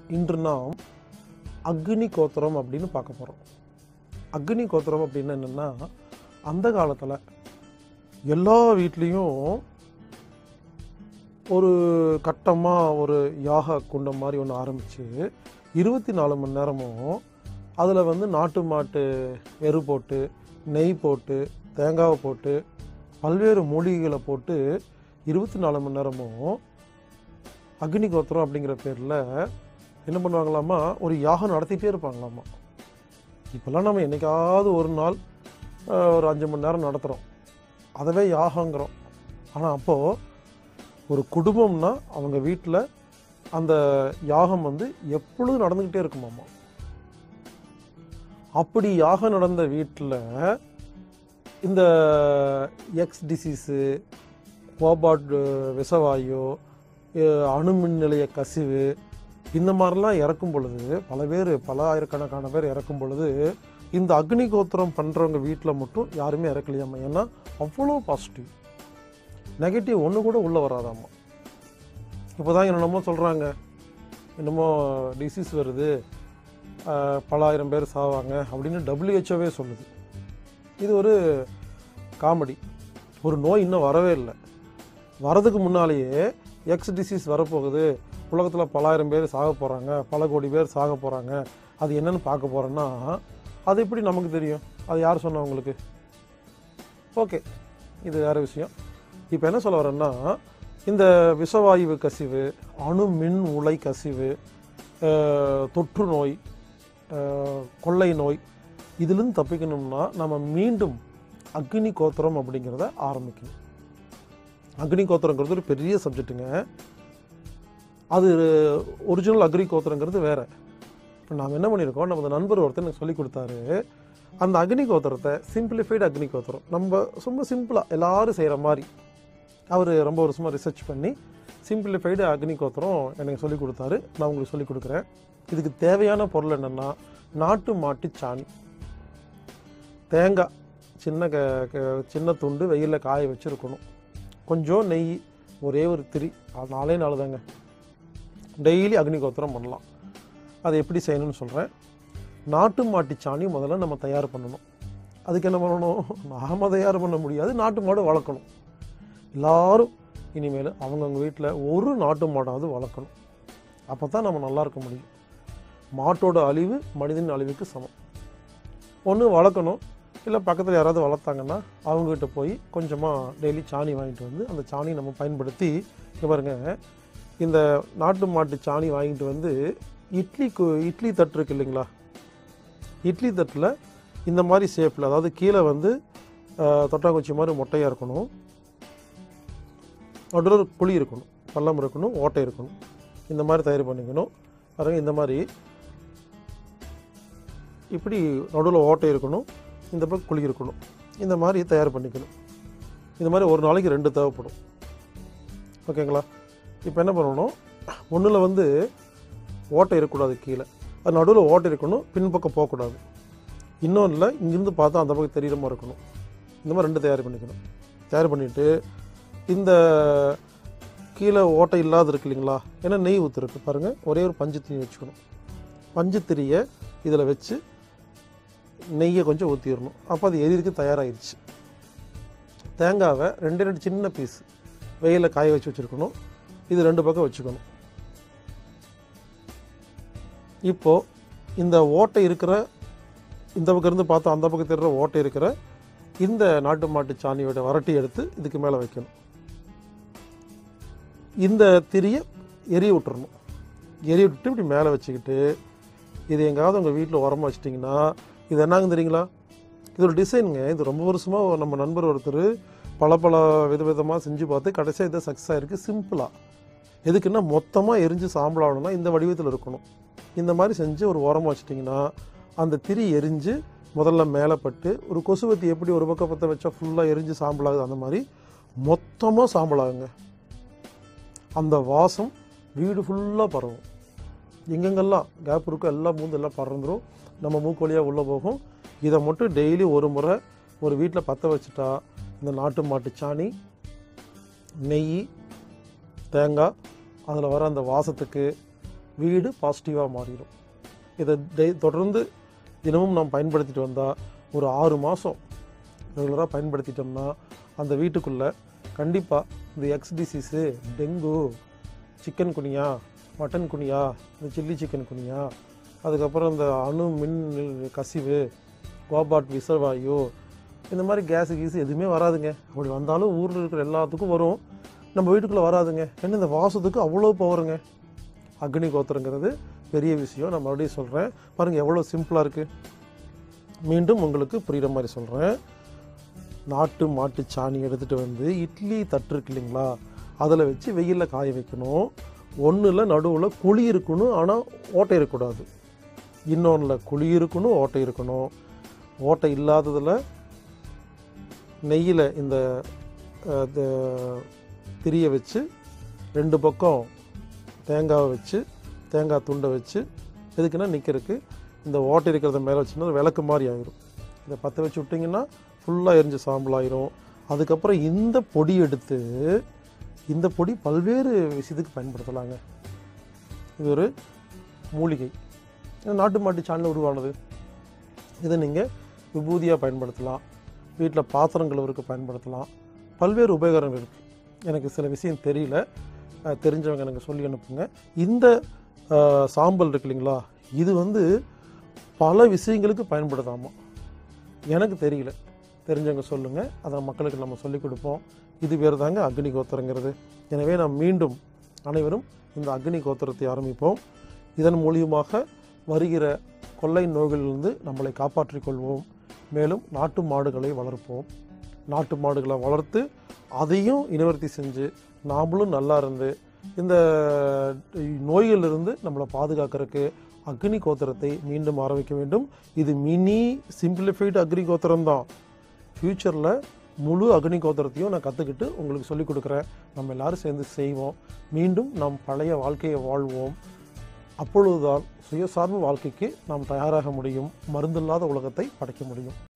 இன்று நாம் அக்னி கோத்திரம் அப்படின்னு பார்க்க போகிறோம். அக்னி கோத்திரம் அப்படின்னு என்னென்னா, அந்த காலத்தில் எல்லா வீட்லேயும் ஒரு கட்டமாக ஒரு யாக குண்டம் மாதிரி ஒன்று ஆரம்பித்து 24 மணி நேரமும் அதில் நாட்டு மாட்டு எரு போட்டு, நெய் போட்டு, தேங்காவை போட்டு, பல்வேறு மூலிகைகளை போட்டு 24 மணி நேரமும் அக்னி கோத்திரம் அப்படிங்கிற பேரில் என்ன பண்ணுவாங்களாமா, ஒரு யாகம் நடத்திட்டே இருப்பாங்களாமா. இப்போல்லாம் நம்ம என்றைக்காவது ஒரு நாள் ஒரு 5 மணி நேரம் நடத்துகிறோம், அதவே யாகங்கிறோம். ஆனால் அப்போது ஒரு குடும்பம்னா அவங்க வீட்டில் அந்த யாகம் எப்பொழுதும் நடந்துக்கிட்டே இருக்குமாம்மா. அப்படி யாகம் நடந்த வீட்டில் இந்த எக்ஸ் டிசீஸு, கோபாட் விஷவாயு, அணுமின் நிலைய கசிவு, இந்த மாதிரிலாம் இறக்கும் பொழுது பல ஆயிரக்கணக்கான பேர் இறக்கும் பொழுது இந்த அக்னி கோத்திரம் பண்ணுறவங்க வீட்டில் மட்டும் யாருமே இறக்கலையாம்மா. ஏன்னா அவ்வளோ பாசிட்டிவ், நெகட்டிவ் ஒன்று கூட உள்ளே வராதாம்மா. இப்போ தான் என்னென்னமோ சொல்கிறாங்க, என்னமோ டிசீஸ் வருது, பல ஆயிரம் பேர் சாவாங்க அப்படின்னு WHO சொல்லுது. இது ஒரு காமெடி. ஒரு நோய் இன்னும் வரவே இல்லை, வரதுக்கு முன்னாலேயே எக்ஸ் டிசீஸ் வரப்போகுது, உலகத்தில் பல ஆயிரம் பேர் சாக போகிறாங்க, பல கோடி பேர் சாக போகிறாங்க, அது என்னென்னு பார்க்க போகிறோன்னா அது எப்படி நமக்கு தெரியும்? அது யார் சொன்னவங்களுக்கு? ஓகே, இது வேறு விஷயம். இப்போ என்ன சொல்ல வரேன்னா, இந்த விஷவாயு கசிவு, அணு மின் உலை கசிவு, தொற்று நோய், கொள்ளை நோய், இதிலிருந்து தப்பிக்கணும்னா நம்ம மீண்டும் அக்னி கோத்திரம் அப்படிங்கிறத ஆரம்பிக்கணும். அக்னி கோத்திரங்கிறது ஒரு பெரிய சப்ஜெக்ட்டுங்க. அது ஒரிஜினல் அக்னி கோத்திரங்கிறது வேறு. இப்போ நாம் என்ன பண்ணியிருக்கோம், நம்ம நண்பர் ஒருத்தர் எனக்கு சொல்லி கொடுத்தாரு. அந்த அக்னி கோத்திரத்தை சிம்பிளிஃபைடு அக்னி கோத்திரம், நம்ம ரொம்ப சிம்பிளாக எல்லோரும் செய்கிற மாதிரி அவர் ரொம்ப வருஷமாக ரிசர்ச் பண்ணி சிம்பிளிஃபைடு அக்னி கோத்திரம் எனக்கு சொல்லிக் கொடுத்தாரு. நான் உங்களுக்கு சொல்லிக் கொடுக்குறேன். இதுக்கு தேவையான பொருள் என்னென்னா, நாட்டு மாட்டு சாணி, தேங்காய் சின்ன துண்டு வெயிலில் காய வச்சுருக்கணும், கொஞ்சம் நெய், ஒரே ஒரு திரி, 4 நாள் தாங்க. டெய்லி அக்னி கோத்திரம் பண்ணலாம். அதை எப்படி செய்யணும்னு சொல்கிறேன். நாட்டு மாட்டு சாணி முதல்ல நம்ம தயார் பண்ணணும். அதுக்கு என்ன பண்ணணும்? நாம் தயார் பண்ண முடியாது, நாட்டு மாடு வளர்க்கணும். எல்லோரும் இனிமேல் அவங்கவுங்க வீட்டில் ஒரு நாட்டு மாடாவது வளர்க்கணும். அப்போ தான் நம்ம நல்லா இருக்க முடியும். மாட்டோட அழிவு மனிதன் அழிவுக்கு சமம். ஒன்று வளர்க்கணும், இல்லை பக்கத்தில் யாராவது வளர்த்தாங்கன்னா அவங்ககிட்ட போய் கொஞ்சமாக டெய்லி சாணி வாங்கிட்டு வந்து அந்த சாணி நம்ம பயன்படுத்தி, இங்கே பாருங்கள், இந்த நாட்டு மாட்டு சாணி வாங்கிட்டு இட்லி தட்டு இருக்குது இல்லைங்களா, இட்லி தட்டில் இந்த மாதிரி ஷேப்பில், அதாவது கீழே தொட்டாங்குச்சி மாதிரி மொட்டையாக இருக்கணும், நடுவில் குழி இருக்கணும், பள்ளம் இருக்கணும், ஓட்டை இருக்கணும். இந்த மாதிரி தயார் பண்ணிக்கணும். பாருங்கள், இந்த மாதிரி இப்படி நடுவில் ஓட்டை இருக்கணும், இந்த பக்கம் குழி இருக்கணும். இந்த மாதிரி தயார் பண்ணிக்கணும். இந்த மாதிரி ஒரு நாளைக்கு 2 தேவைப்படும். ஓகேங்களா? இப்போ என்ன பண்ணணும், ஒன்றில் ஓட்டை இருக்கக்கூடாது, கீழே அது நடுவில் ஓட்டை இருக்கணும், பின்பக்கம் போகக்கூடாது. இன்னொன்றில் இங்கேருந்து பார்த்தா அந்த பக்கம் தெரிகிற மாதிரி இருக்கணும். இந்த மாதிரி 2 தயார் பண்ணிக்கணும். தயார் பண்ணிவிட்டு இந்த கீழே ஓட்டை இல்லாத இருக்கு இல்லைங்களா, ஏன்னா நெய் ஊற்றுருக்கு பாருங்கள், ஒரே ஒரு பஞ்சு திரி வச்சுக்கணும். பஞ்சு திரியை இதில் வச்சு நெய்யை கொஞ்சம் ஊற்றிடணும். அப்போ அது எரியிறதுக்கு தயாராகிடுச்சு. தேங்காவை 2 சின்ன பீஸ் வெயிலில் காய வச்சு வச்சுருக்கணும். இது 2 பக்கம் வச்சுக்கணும். இப்போது இந்த ஓட்டை இருக்கிற, இந்த பக்கம் இருந்து பார்த்தா அந்த பக்கம் தெரிகிற ஓட்டை இருக்கிற இந்த நாட்டு மாட்டு சாணியோட வரட்டி எடுத்து இதுக்கு மேலே வைக்கணும். இந்த திரியை எரிய விட்டுறணும். எரிய விட்டு இப்படி மேலே வச்சுக்கிட்டு, இது எங்காவது உங்கள் வீட்டில் உரமாக வச்சிட்டிங்கன்னா, இது என்னங்க தெரியுங்களா, இது ஒரு டிசைனுங்க. இது ரொம்ப வருஷமாக நம்ம நண்பர் ஒருத்தர் பல விதமாக செஞ்சு பார்த்து கடைசியாக இதை சக்ஸஸ் ஆகிருக்கு. சிம்பிளாக எதுக்குன்னா, மொத்தமாக எரிஞ்சு சாம்பலாகணும்னா இந்த வடிவத்தில் இருக்கணும். இந்த மாதிரி செஞ்சு ஒரு உரமாக வச்சிட்டிங்கன்னா அந்த திரி எரிஞ்சு முதல்ல மேலே பட்டு, ஒரு கொசுவத்தி எப்படி ஒரு பக்கம் பற்ற வச்சா ஃபுல்லாக எரிஞ்சு சாம்பலாகுது, அந்த மாதிரி மொத்தமாக சாம்பலாகுங்க. அந்த வாசம் வீடு ஃபுல்லாக பரவும். எங்கெங்கெல்லாம் கேப் இருக்கோ எல்லாம் எல்லாம் பறந்துடும். நம்ம மூக்கு வழியாக உள்ளே போகும். இதை மட்டும் டெய்லி ஒரு முறை ஒரு வீட்டில் பற்ற வச்சுட்டா, இந்த நாட்டு மாட்டு சாணி, நெய், தேங்காய், அதில் வர அந்த வாசத்துக்கு வீடு பாசிட்டிவாக மாறிடும். இதை தொடர்ந்து தினமும் நாம் பயன்படுத்திட்டு வந்தால் ஒரு 6 மாதம் ரெகுலராக பயன்படுத்திட்டோம்னா அந்த வீட்டுக்குள்ளே கண்டிப்பாக இந்த X disease, dengue, chikungunya, mutton குனியா, இந்த சில்லி சிக்கன் குனியா, அதுக்கப்புறம் இந்த அணு மின் கசிவு, கோபாட் விஷவாயு, இந்த மாதிரி கேஸு கீஸு எதுவுமே வராதுங்க. அப்படி வந்தாலும் ஊரில் இருக்கிற எல்லாத்துக்கும் வரும், நம்ம வீட்டுக்குள்ளே வராதுங்க. ஏன்னா இந்த வாசத்துக்கு அவ்வளோ பவருங்க. அக்னி கோத்திரங்கிறது பெரிய விஷயம். நான் மறுபடியும் சொல்கிறேன், பாருங்கள் எவ்வளோ சிம்பிளாக இருக்குது. மீண்டும் உங்களுக்கு புரிகிற மாதிரி சொல்கிறேன். நாட்டு மாட்டு சாணி எடுத்துகிட்டு வந்து இட்லி தட்டு இருக்கு இல்லைங்களா, அதில் வச்சு வெயிலில் காய வைக்கணும். ஒன்றில் நடுவில் குழி இருக்கணும், ஆனால் ஓட்டை இருக்கக்கூடாது. இன்னொன்றில் குழி இருக்கணும், ஓட்டை இருக்கணும். ஓட்டை இல்லாததில் நெய்யில் இந்த திரியை வச்சு 2 பக்கம் தேங்காவை வச்சு, தேங்காய் துண்டை வச்சு, எதுக்குன்னா நிற்கிறதுக்கு. இந்த ஓட்டை இருக்கிறத மேலே வச்சுன்னா விளக்கு மாதிரி ஆகிரும். இதை பற்ற வச்சு விட்டிங்கன்னா ஃபுல்லாக எரிஞ்சு சாம்பல் ஆயிரும். அதுக்கப்புறம் இந்த பொடி எடுத்து, இந்த பொடி பல்வேறு விஷயத்துக்கு பயன்படுத்தலாங்க. இது ஒரு மூலிகை, நாட்டு மாட்டு சாணியில் உருவானது. இதை நீங்கள் விபூதியாக பயன்படுத்தலாம், வீட்டில் பாத்திரம் கழுவுறதுக்கு பயன்படுத்தலாம். பல்வேறு உபயோகங்கள் இருக்குது. எனக்கு சில விஷயம் தெரியல, தெரிஞ்சவங்க எனக்கு சொல்லி அனுப்புங்க. இந்த சாம்பல் இருக்கு இல்லைங்களா, இது பல விஷயங்களுக்கு பயன்படுத்தாமா, எனக்கு தெரியல. தெரிஞ்சவங்க சொல்லுங்கள், அதை மக்களுக்கு நம்ம சொல்லிக் கொடுப்போம். இது பேர் தாங்க அக்னி கோத்திரங்கிறது. எனவே நாம் மீண்டும் அனைவரும் இந்த அக்னி கோத்திரத்தை ஆரம்பிப்போம். இதன் மூலியமாக வருகிற கொள்ளை நோய்களிலிருந்து நம்மளை காப்பாற்றிக் கொள்வோம். மேலும் நாட்டு மாடுகளை வளர்ப்போம். நாட்டு மாடுகளை வளர்த்து அதையும் நிவர்த்தி செஞ்சு நாமளும் நல்லா இருந்து இந்த நோய்களிலிருந்து நம்மளை பாதுகாக்கிறதுக்கு அக்னி கோத்திரத்தை மீண்டும் ஆரம்பிக்க வேண்டும். இது மினி சிம்பிளிஃபைடு அக்னி கோத்திரம் தான். ஃப்யூச்சரில் முழு அக்னி கோத்திரத்தையும் நான் கற்றுக்கிட்டு உங்களுக்கு சொல்லிக் கொடுக்குறேன். நம்ம எல்லோரும் சேர்ந்து செய்வோம். மீண்டும் நம் பழைய வாழ்க்கையை வாழ்வோம். அப்பொழுதுதான் சுயசார்பு வாழ்க்கைக்கு நாம் தயாராக முடியும். மருந்தில்லாத உலகத்தை படைக்க முடியும்.